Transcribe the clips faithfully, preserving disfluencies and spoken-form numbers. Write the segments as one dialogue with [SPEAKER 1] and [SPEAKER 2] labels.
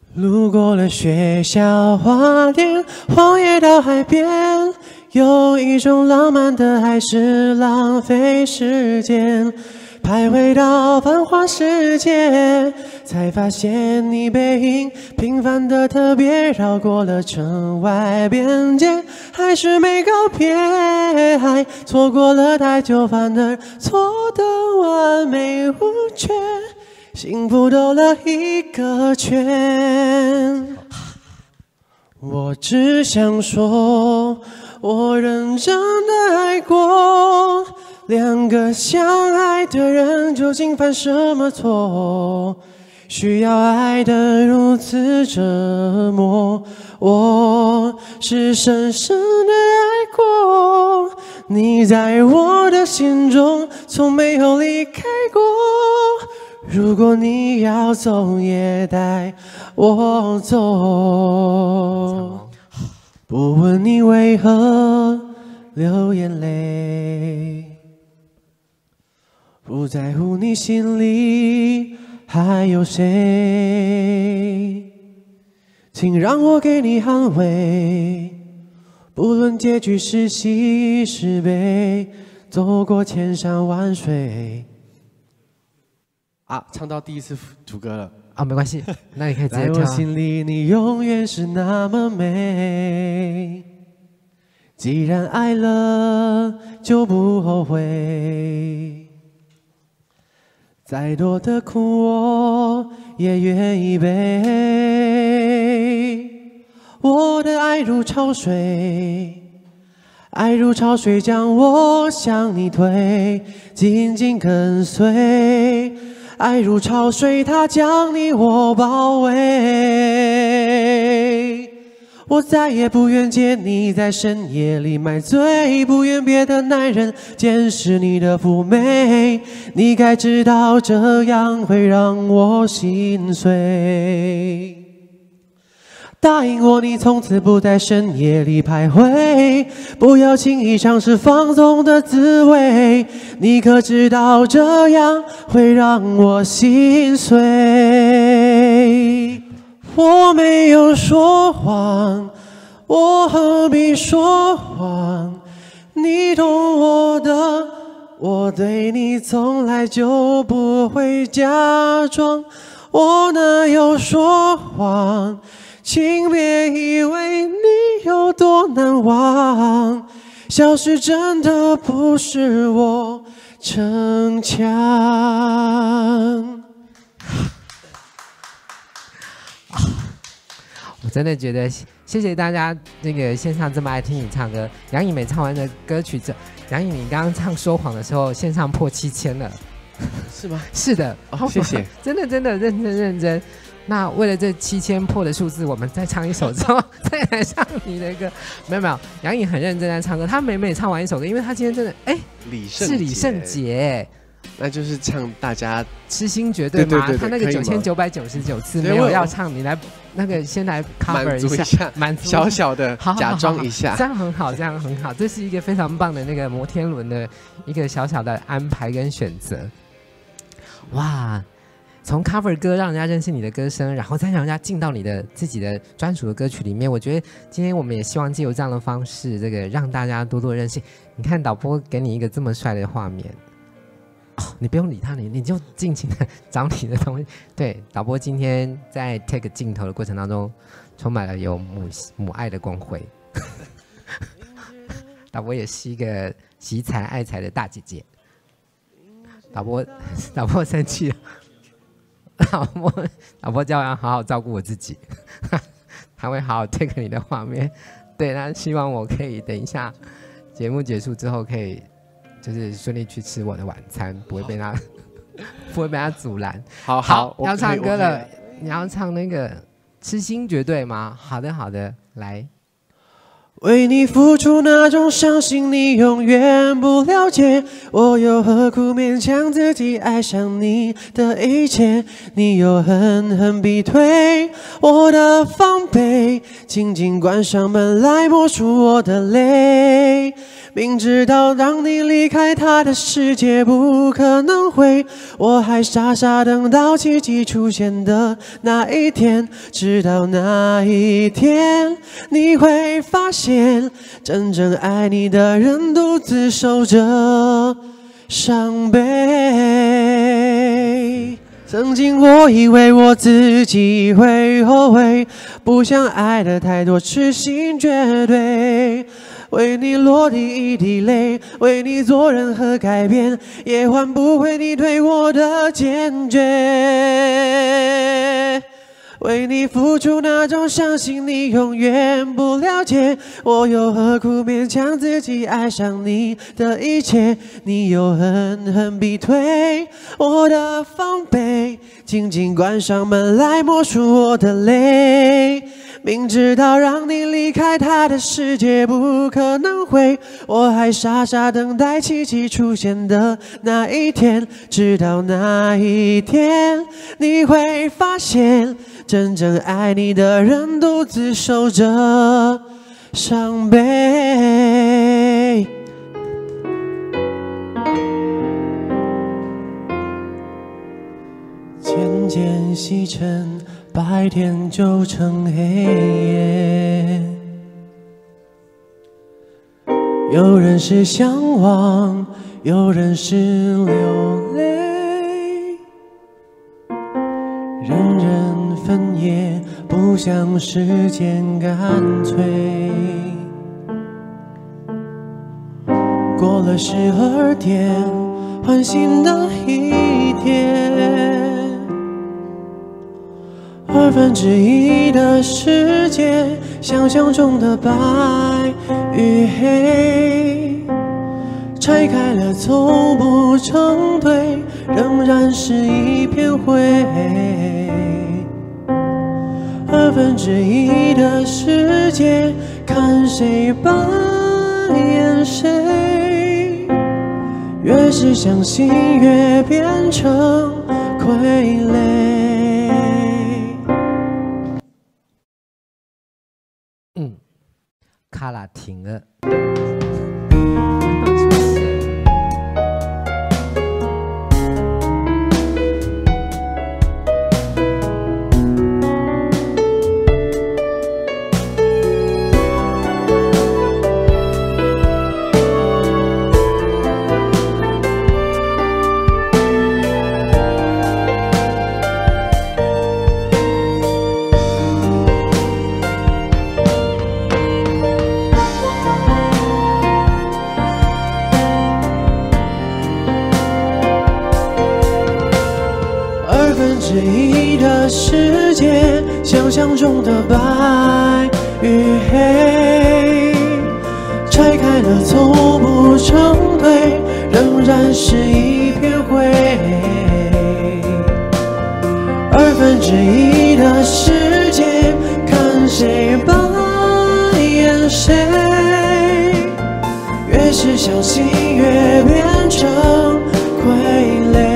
[SPEAKER 1] 路过了学校花店，荒野到海边，有一种浪漫的爱是浪费时间。徘徊到繁华世界，才发现你背影平凡的特别，绕过了城外边界，还是没告别，还错过了太久，反而错得完美无缺，幸福兜了一个圈。我只想说，我认真的爱过。两个相爱的人究竟犯什么错？需要爱得如此折磨？我是深深的爱过，你在我的心中从没有离开过。如果你要走，也带我走。不问你为何流眼泪。不在乎你心里还有谁，请让我给你安慰。不论结局是喜是悲，走过千山万水。啊，唱到第一次主歌了
[SPEAKER 2] 啊，没关系，那你可以直接跳。
[SPEAKER 1] 在我心里，你永远是那么美。既然爱了，就不后悔。再多的苦我也愿意背，我的爱如潮水，爱如潮水将我向你推，紧紧跟随。爱如潮水，它将你我包围。我再也不愿见你在深夜里买醉，不愿别的男人见识你的妩媚。你该知道这样会让我心碎。答应我，你从此不在深夜里徘徊，不要轻易尝试放纵的滋味。你可知道这样会让我心碎？我没有说谎，我何必说谎？你懂我的，我对你从来就不会假装。我哪有说谎？请别以为你有多难忘，消失真的不是我逞强。
[SPEAKER 2] 我真的觉得，谢谢大家那个线上这么爱听你唱歌。杨颖每唱完的歌曲之后，杨颖你刚刚唱说谎的时候，线上破七千了，
[SPEAKER 1] 是吗？
[SPEAKER 2] 是的，
[SPEAKER 1] 哦，谢谢，
[SPEAKER 2] 真的真的认真认真。那为了这七千破的数字，我们再唱一首之后，再来唱你的歌。没有没有，杨颖很认真在唱歌，她每每唱完一首歌，因为她今天真的哎，
[SPEAKER 1] 李圣
[SPEAKER 2] 是李圣杰。
[SPEAKER 1] 那就是唱大家
[SPEAKER 2] 痴心绝对吗？
[SPEAKER 1] 对对对对，
[SPEAKER 2] 他那个九千九百九十九次没有要唱，你来那个先来 cover 一下，
[SPEAKER 1] 满足小小的假装一下，
[SPEAKER 2] 这样很好，这样很好，这是一个非常棒的那个摩天轮的一个小小的安排跟选择。哇，从 cover 歌让人家认识你的歌声，然后再让人家进到你的自己的专属的歌曲里面。我觉得今天我们也希望借由这样的方式，这个让大家多多认识。你看导播给你一个这么帅的画面。哦、你不用理他，你你就尽情的找你的东西。对，导播今天在 take 镜头的过程当中，充满了有母母爱的光辉。导播也是一个惜才爱才的大姐姐。导播，导播生气了。导播，导播叫我要好好照顾我自己，他会好好 take 你的画面。对，那希望我可以等一下节目结束之后可以。就是顺利去吃我的晚餐，不会被他不会被他阻拦。
[SPEAKER 1] 好好，
[SPEAKER 2] 要唱歌了，你要唱那个《痴心绝对》吗？好的好的，来。
[SPEAKER 1] 为你付出那种伤心，你永远不了解。我又何苦勉强自己爱上你的一切？你又狠狠逼退我的防备，紧紧关上门来默数我的泪。明知道让你离开他的世界不可能会，我还傻傻等到奇迹出现的那一天。直到那一天，你会发现，真正爱你的人独自守着伤悲。曾经我以为我自己会后悔，不想爱的太多，痴心绝对。为你落地一滴泪，为你做任何改变，也换不回你对我的坚决。为你付出那种伤心，你永远不了解。我又何苦勉强自己爱上你的一切？你又狠狠逼退我的防备，紧紧关上门来默数我的泪。明知道让你离开他的世界不可能会，我还傻傻等待奇迹出现的那一天。直到那一天，你会发现，真正爱你的人独自守着伤悲。渐渐西沉，白天就成黑夜。有人是向往，有人是流泪，人人分野，不想时间干脆。过了十二点，换新的一天。二分之一的世界，想象中的白与黑，拆开了凑不成对，仍然是一片灰。二分之一的世界，看谁扮演谁，越是相信越变成傀儡。
[SPEAKER 2] 嗯，卡拉停了。
[SPEAKER 1] 之一的世界，想象中的白与黑，拆开了凑不成对，仍然是一片灰。二分之一的世界，看谁扮演谁，越是相信越变成傀儡。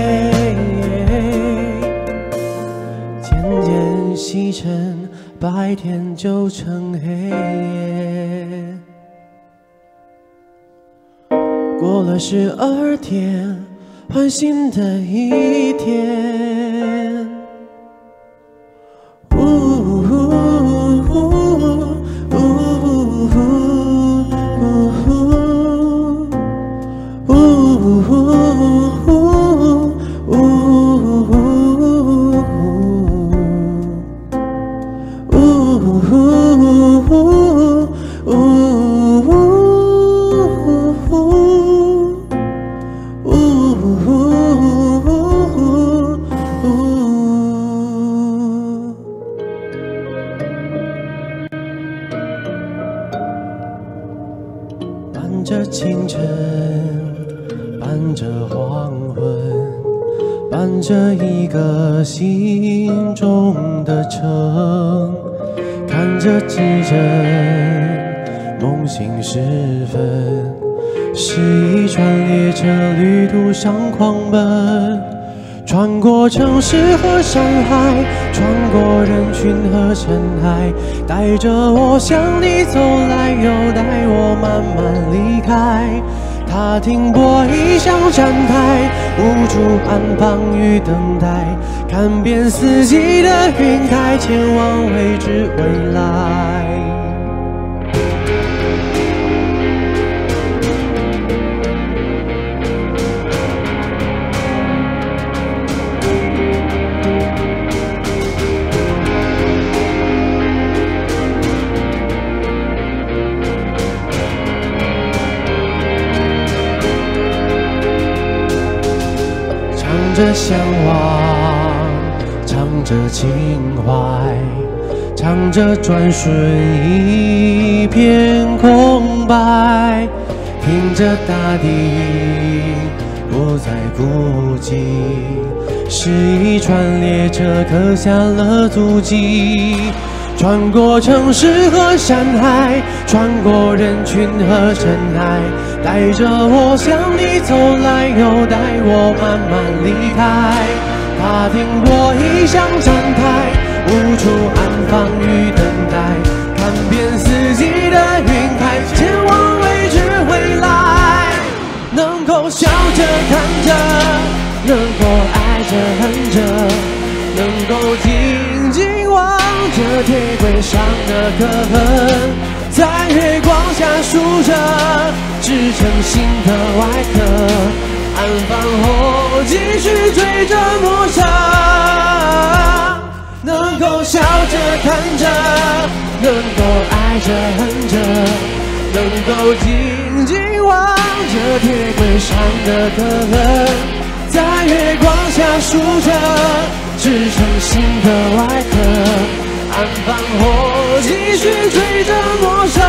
[SPEAKER 1] 西沉，白天就成黑夜。过了十二天，换新的一天。呜呜呜呜呜呜呜伴着清晨，伴着黄昏，伴着一个心中的城，看着指针梦醒时分，是一串列车旅途上狂奔，穿过城市和山海，穿过人群和尘埃，带着我向你走来，又带我慢慢离开。他停泊异乡站台，无处安放与等待，看遍四季的云海，前往未知未来。唱着向往，唱着情怀，唱着转瞬一片空白，听着大地不再孤寂，是一串列车刻下了足迹，穿过城市和山海，穿过人群和尘埃，带着我向你走来，又带我慢慢离开。他停泊异乡站台，无处安放与等待，看遍四季的云海，前往未知未来。能够笑着看着，能够爱着恨着，能够静静望着铁轨上的刻痕，在月光下数着织成新的外壳，安放后继续追着陌生。能够笑着看着，能够爱着恨着，能够静静望着铁轨上的刻痕，在月光下数着织成新的外壳，安放后继续追着陌生。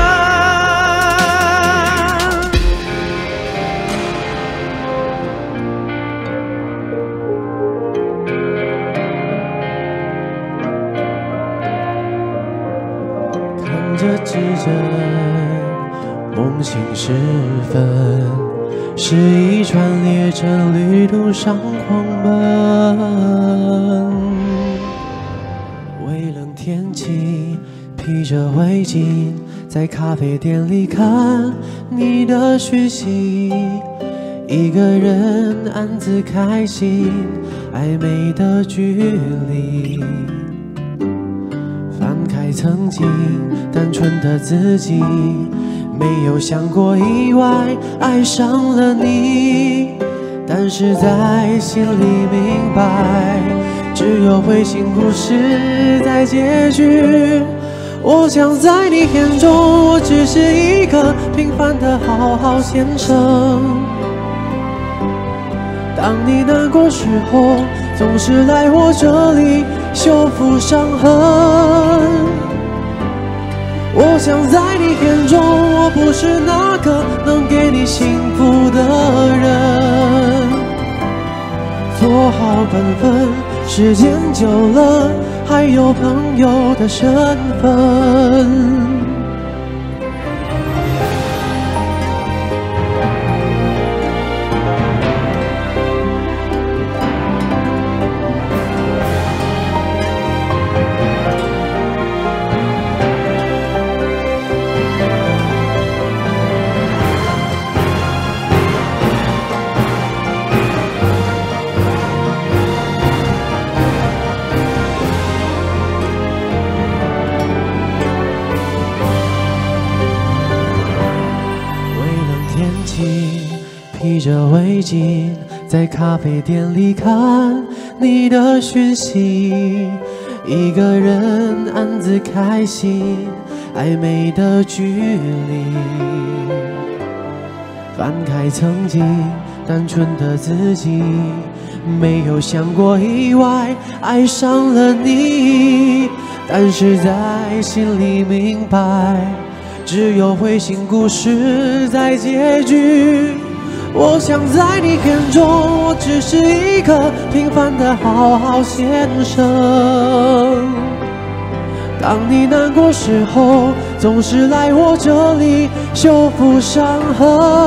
[SPEAKER 1] 看着指针，梦醒时分，是一串列车旅途上狂奔。微冷天气，披着围巾，在咖啡店里看你的讯息，一个人暗自开心，暧昧的距离。翻开曾经单纯的自己，没有想过意外爱上了你，但是在心里明白，只有会心故事在结局。我想在你眼中，我只是一个平凡的好好先生。当你难过时候，总是来我这里修复伤痕。我想在你眼中，我不是那个能给你幸福的人。做好本分，时间久了，还有朋友的身份。披着围巾，在咖啡店里看你的讯息，一个人暗自开心，暧昧的距离。翻开曾经单纯的自己，没有想过意外爱上了你，但是在心里明白，只有会心故事在结局。我想在你眼中，我只是一个平凡的好好先生。 当你难过时候，总是来我这里修复伤痕。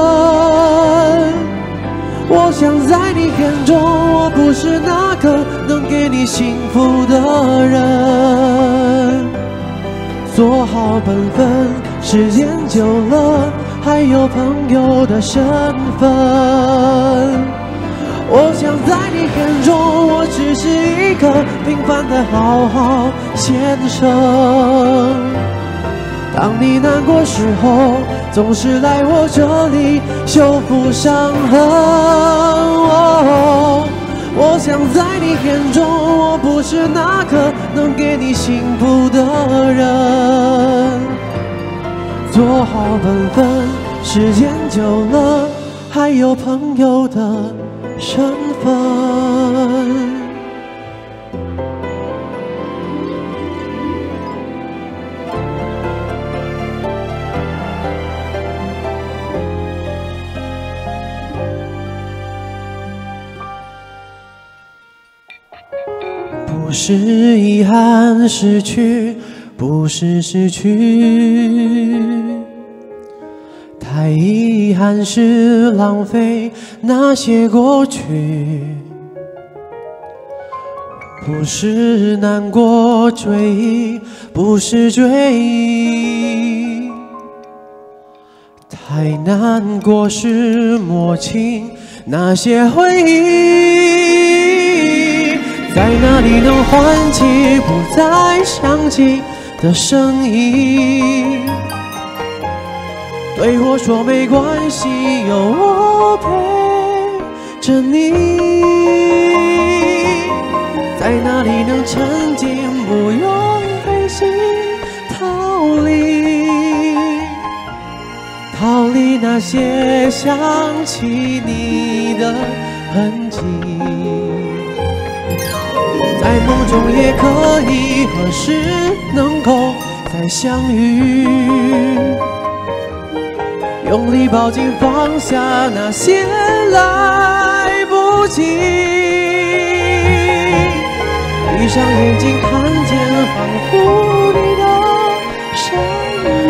[SPEAKER 1] 我想在你眼中，我不是那个能给你幸福的人。做好本分，时间久了，还有朋友的身份。我想在你眼中，我只是一个平凡的好好先生。当你难过时候，总是来我这里修复伤痕。哦，我想在你眼中，我不是那个能给你幸福的人。做好本分，时间久了，还有朋友的身份。不是遗憾失去，不是失去，太遗憾是浪费那些过去。不是难过追忆，不是追忆，太难过是摸清那些回忆。在哪里能唤起不再想起的声音？对我说没关系，有我陪着你。在哪里能沉浸，不用费心逃离，逃离那些想起你的痕迹。在梦中也可以，何时能够再相遇？用力抱紧放下那些来不及，闭上眼睛看见仿佛你的身影。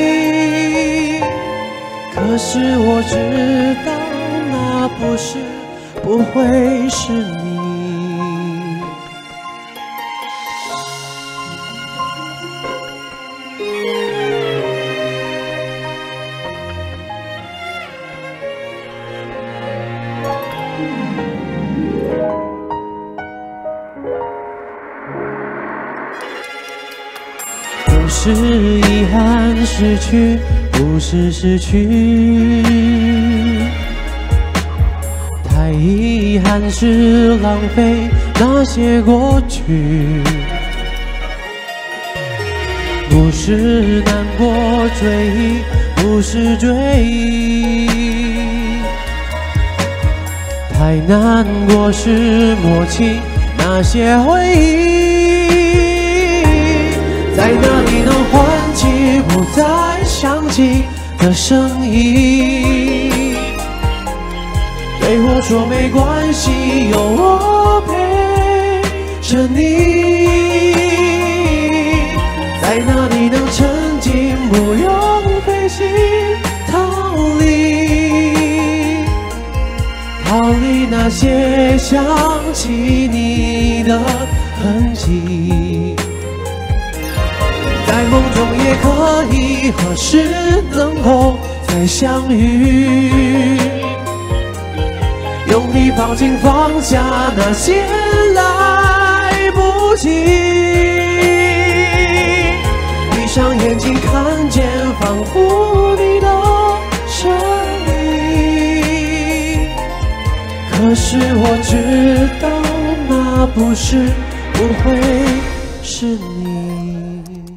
[SPEAKER 1] 可是我知道那不是，不会是你。不是遗憾失去，不是失去，太遗憾是浪费那些过去。不是难过追忆，不是追忆，太难过是摸清那些回忆。在哪里能唤起不再想起的声音？对我说没关系，有我陪着你。在哪里能沉浸，不用费心逃离，逃离那些想起你的痕迹。在梦中也可以，何时能够再相遇？用力抱紧放下那些来不及，闭上眼睛看见仿佛你的身影。可是我知道那不是，不会是你。